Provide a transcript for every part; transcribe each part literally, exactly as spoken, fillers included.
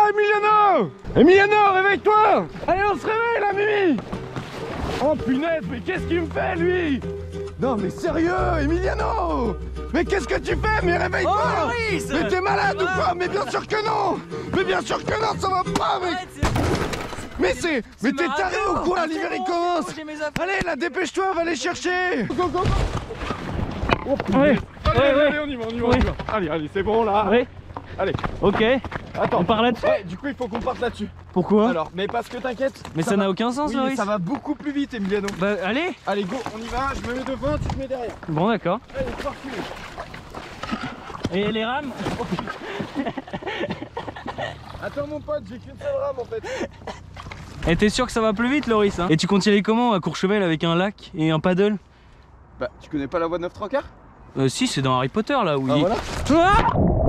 Emiliano! Emiliano, réveille-toi! Allez, on se réveille là, Mimi! Oh punaise, mais qu'est-ce qu'il me fait lui? Non mais sérieux, Emiliano! Mais qu'est-ce que tu fais? Mais réveille-toi! Oh, oui, mais t'es malade ou quoi? Mais bien sûr que non! Mais bien sûr que non, ça va pas, mec! Arrête, mais c'est... Mais t'es taré ou quoi? L'hiver il commence! Allez, là, dépêche-toi, va les chercher! Go, go, go! Oh, Ouais, allez, ouais, allez, ouais. allez, on y va, on y va, Ouais. on y va. Allez, allez, c'est bon là! Ouais. Allez, Ok. attends. On part là-dessus? Ouais, du coup, il faut qu'on parte là-dessus. Pourquoi? Alors, mais parce que t'inquiète. Mais ça n'a aucun sens, Oui, Loris. ça va beaucoup plus vite, Emiliano. Bah, allez. Allez, go, on y va, je me mets devant, tu te mets derrière. Bon, d'accord. Allez, c'est parti. Et les rames? Attends, mon pote, j'ai qu'une seule rame en fait. Et t'es sûr que ça va plus vite, Loris, hein? Et tu comptes y aller comment à Courchevel avec un lac et un paddle? Bah, tu connais pas la voie de neuf trois quarts? Euh, si, c'est dans Harry Potter là où Ah, il... voilà. Ah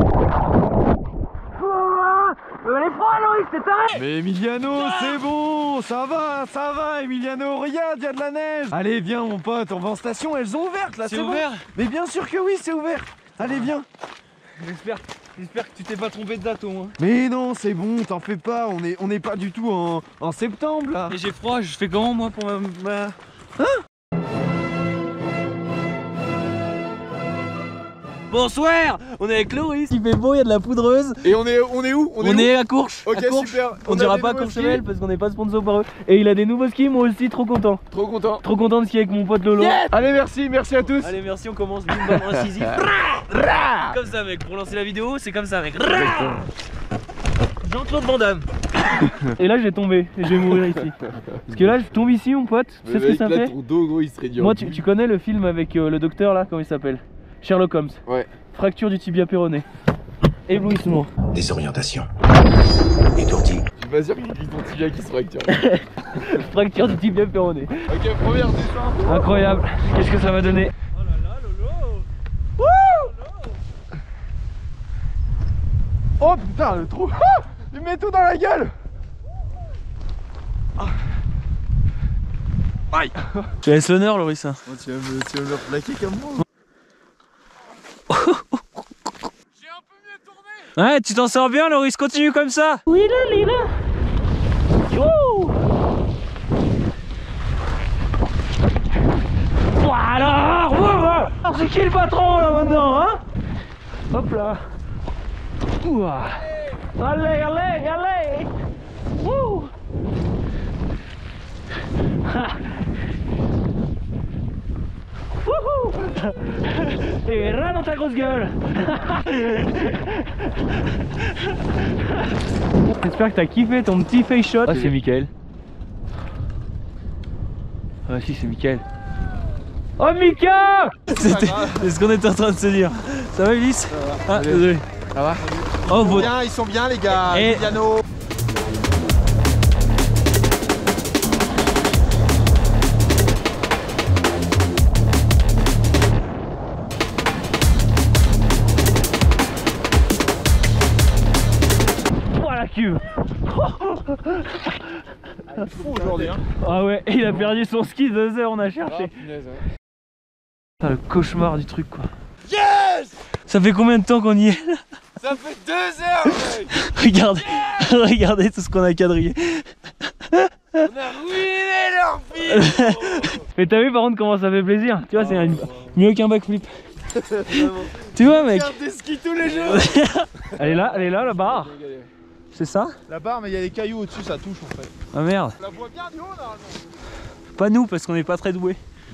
Elle est froide, Loris, t'es taré! Mais Emiliano, c'est bon, ça va, ça va, Emiliano, regarde, il y a de la neige. Allez, viens, mon pote, on va en station, elles sont ouvertes là, C'est c'est bon. ouvert? Mais bien sûr que oui, c'est ouvert. Allez, viens. J'espère, j'espère que tu t'es pas trompé de date au moins. Mais non, c'est bon, t'en fais pas, on est, on n'est pas du tout en, en septembre là. Et j'ai froid, je fais comment moi pour ma... ma... Bonsoir, on est avec Loris, il fait beau, il y a de la poudreuse. Et on est, on est où? On, est, à Courche. Ok, à Courche. super. On, a dira des pas nouveaux Courchevel skis. parce qu'on n'est pas sponsor par eux. Et il a des nouveaux skis, moi aussi, trop content. Trop content. Trop content de skier avec mon pote Lolo. Yes. Allez, merci, merci à tous. Allez, merci, on commence. Bim, bam, incisive. Comme ça, mec, pour lancer la vidéo, c'est comme ça, mec. Jean-Claude Van Damme. Et là, j'ai tombé, et je vais mourir ici. Parce que là, je tombe ici, mon pote. Tu sais ce que ça fait? Ton dos, gros, il serait dur. Moi, tu, tu connais le film avec euh, le docteur là, comment il s'appelle? Sherlock Holmes. Ouais. Fracture du tibia péroné. Éblouissement. Désorientation. Étourdi. Je suis pas sûr qu'il y ait ton tibia qui se fracture. Fracture du tibia péroné. Ok, première descente. Incroyable. Qu'est-ce que ça va donner? Oh là là, Lolo. Wouh. Oh putain, le trou. Ah, il me met tout dans la gueule. Ah. Aïe. Je te laisse l'honneur, Loris. Oh, tu vas me, tu vas me le plaquer comme moi. J'ai un peu mieux tourné. Ouais, tu t'en sors bien, Loris, continue comme ça. Oui, là, oui, là. Wouh. Voilà. Voilà. C'est qui le patron là maintenant, hein? Hop là. Ouah. Allez, allez, allez. Wouh. Wouhou. Et ras dans ta grosse gueule. J'espère que t'as kiffé ton petit face shot. Ah, c'est Mickaël. Ah si, c'est Mickaël. Oh Mika! C'était ce qu'on était en train de se dire. Ça va Ulysse? Ah désolé. Ça va? Oh, Ils sont bien, ils sont bien les gars. Et... Emiliano. cuve. Il est fou aujourd'hui, hein. Ah ouais, il a perdu son ski deux heures, on a cherché. Ah, punaise, ouais. Ah, le cauchemar du truc quoi. Yes. Ça fait combien de temps qu'on y est là? Ça fait deux heures, mec. Regardez, regardez tout ce qu'on a quadrillé. On a ruiné leur vie. Mais t'as vu par contre comment ça fait plaisir? Tu vois, c'est un... mieux qu'un backflip. Tu vois mec? Regarde des skis tous les jours. Elle est là, elle est là la barre. C'est ça? La barre, mais il y a des cailloux au-dessus, ça touche en fait. Ah merde. On la voit bien du haut normalement. Pas nous parce qu'on n'est pas très doués.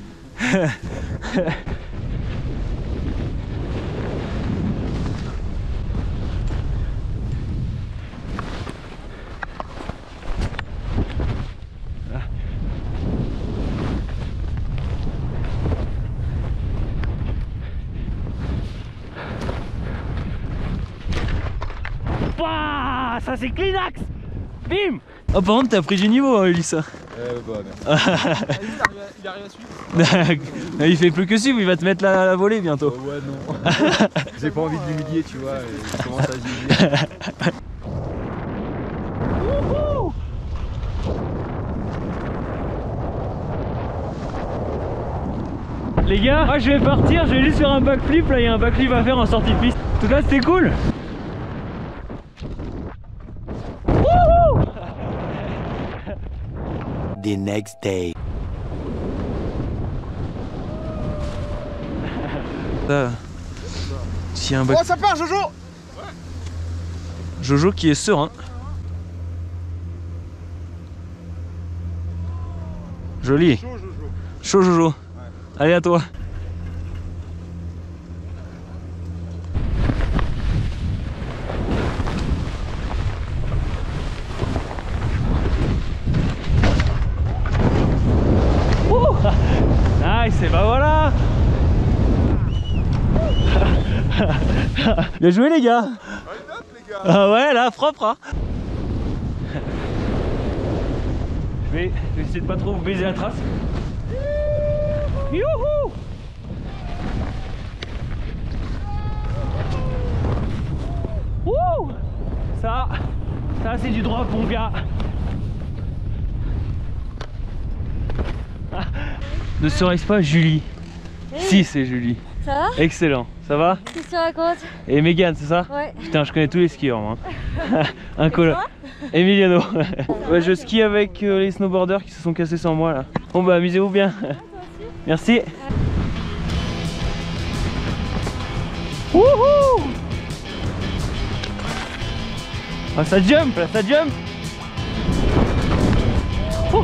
Ouah, ça c'est Kleenex. Bim. Oh par contre t'as pris du niveau hein Ulysse. Euh bah merde. Il arrive à suivre. Il fait plus que suivre, il va te mettre la, la volée bientôt. Oh, ouais non. J'ai pas envie de l'humilier tu vois, et il commence à se Les gars, moi je vais partir, je vais juste faire un backflip, là il y a un backflip à faire en sortie de piste. En tout cas c'était cool. The next day. Là, s'il y a un bac... Oh, ça part, Jojo! Jojo qui est serein. Joli. Chaud, Jojo. Chaud Jojo. Ouais. Allez à toi. Ouh, nice, et bah voilà. Bien joué les gars. Ah ouais là, propre hein. Je vais, je vais essayer de pas trop vous baiser la trace. Youhou! Wouh! Ça, ça c'est du droit mon gars. Ne serait-ce pas Julie? Hey. Si c'est Julie. Ça va? Excellent, ça va? Qu'est-ce que tu racontes? Et Mégane, c'est ça? Ouais. Putain, je connais tous les skieurs moi. Un col. Emiliano. Ouais, je skie avec euh, les snowboarders qui se sont cassés sans moi là. Bon bah amusez-vous bien. Merci. Wouhou! Ah ça jump là, ça jump. Oh.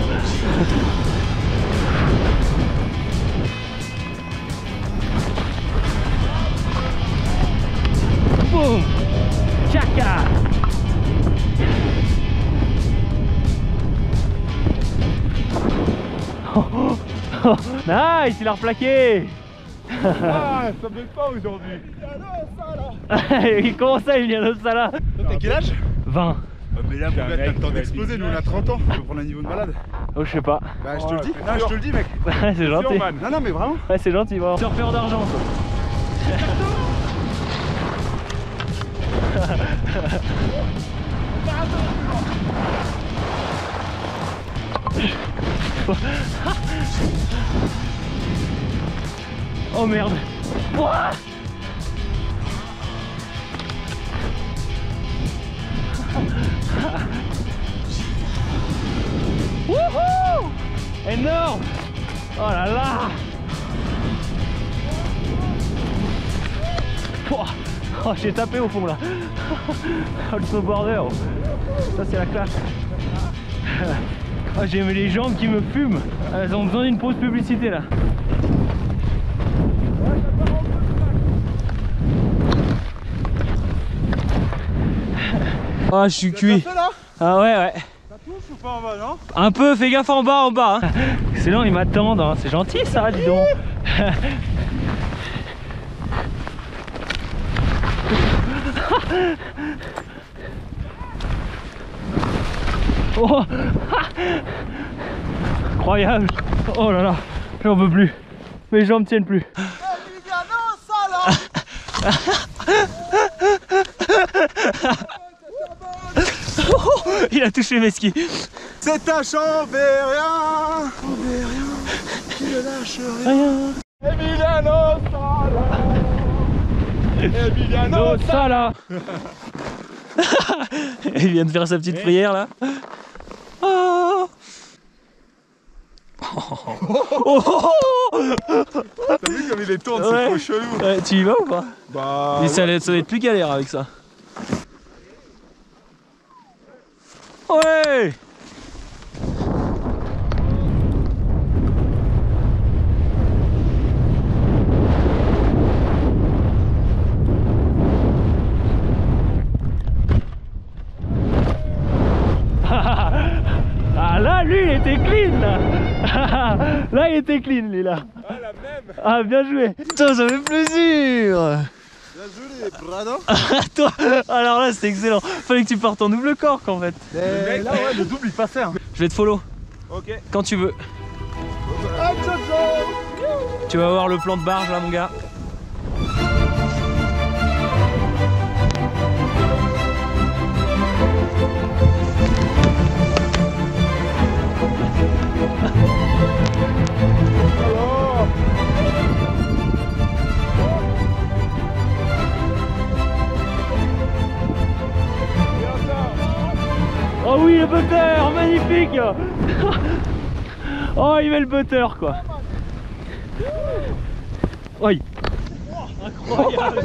Boum! Tchaka! Oh, oh, oh. Nice, il a replaqué. Ah, ça me pas aujourd'hui. Il commence à Emiliano Sala. T'as quel âge? vingt. Ah, mais là, mon gars, t'as le temps d'exploser. Nous, on a trente ans. On peut prendre un niveau de malade. Oh, je sais pas. Bah, je te le dis. Non, je te le dis, mec. C'est gentil. Non, non, mais vraiment. Ouais, c'est gentil, vraiment. Surfeur d'argent. Oh merde. Ouah. Wouhou! Énorme! Oh là là! Pouah. Oh, j'ai tapé au fond là. Oh, le snowboarder. Ça c'est la classe. Oh, j'ai les jambes qui me fument. Elles ont besoin d'une pause publicité là. Ah, je suis cuit. Ah ouais ouais. Ça touche ou pas en bas, non? Un peu, fais gaffe en bas, en bas. Hein. Excellent, ils m'attendent. Hein. C'est gentil ça, dis donc. Oh. Incroyable. Oh là là, j'en peux plus. Mes jambes tiennent plus. Il a touché mes skis. C'est un chambérien, chambérien qui ne lâche rien. Emiliano Sala. Emiliano Sala. Il vient de faire sa petite prière là. Oh. Oh. T'as vu comme il est tourne, Ouais. c'est trop chelou. Ouais, tu y vas ou pas? Bah. Mais ça, allait- ça va être plus galère avec ça. Ouais. Ah là, lui, il était clean là. Là, il était clean, lui là. Ah, la même. Ah, bien joué. Putain, ça fait plaisir. Bien joué, Brado. Toi, alors là, c'est excellent. Fallait que tu partes en double corps en fait. Le mec, là, ouais, le double il passait. Hein. Je vais te follow Ok. quand tu veux. Ah, Jojo. Tu vas voir le plan de barge là, mon gars. Oh oui, le butter, magnifique. Oh, il met le butter quoi. Oui. Incroyable.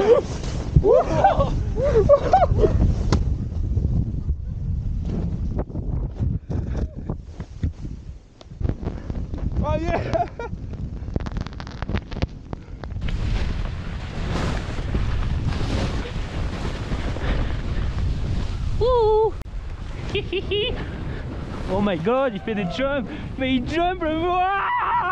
Oh yeah. Ouh. Oh my god, il fait des jumps. Mais il jump le voir.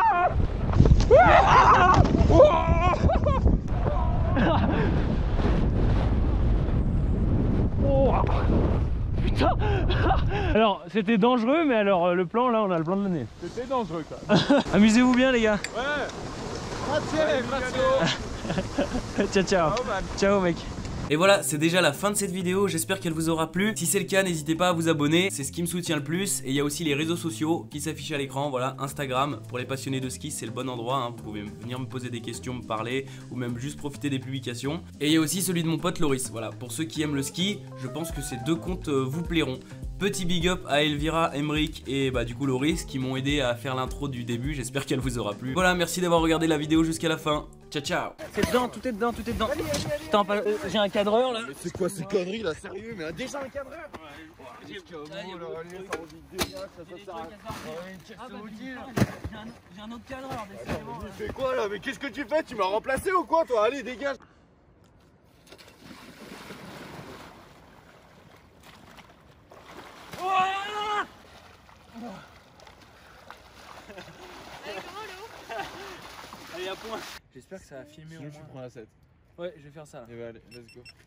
Oh. Putain. Alors c'était dangereux, mais alors le plan là, on a le plan de l'année. C'était dangereux quoi. Amusez-vous bien les gars. Ouais. Grazie, grazie. Ciao ciao. Ciao, man. Ciao mec. Et voilà, c'est déjà la fin de cette vidéo, j'espère qu'elle vous aura plu. Si c'est le cas, n'hésitez pas à vous abonner, c'est ce qui me soutient le plus. Et il y a aussi les réseaux sociaux qui s'affichent à l'écran, voilà, Instagram, pour les passionnés de ski, c'est le bon endroit, hein. Vous pouvez venir me poser des questions, me parler, ou même juste profiter des publications. Et il y a aussi celui de mon pote Loris, voilà, pour ceux qui aiment le ski, je pense que ces deux comptes euh, vous plairont. Petit big up à Elvira, Emric et bah du coup Loris qui m'ont aidé à faire l'intro du début, j'espère qu'elle vous aura plu. Voilà, merci d'avoir regardé la vidéo jusqu'à la fin. Ciao ciao. C'est dedans, tout est dedans, tout est dedans. Putain, pas- euh, j'ai un cadreur là. Mais c'est quoi ces conneries là, sérieux? Mais déjà un cadreur? J'ai un autre cadreur, décidément. Tu fais quoi là? Mais qu'est-ce que tu fais? Tu m'as remplacé ou quoi toi? Allez, dégage. Allez à point. J'espère que ça va filmer au moins. Tu prends la sept. Ouais, je vais faire ça là. Et bah allez, let's go.